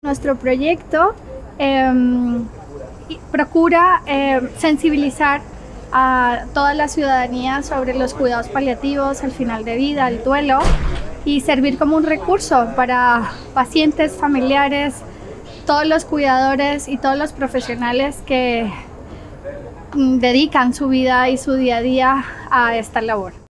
Nuestro proyecto procura sensibilizar a toda la ciudadanía sobre los cuidados paliativos, el final de vida, el duelo, y servir como un recurso para pacientes, familiares, todos los cuidadores y todos los profesionales que dedican su vida y su día a día a esta labor.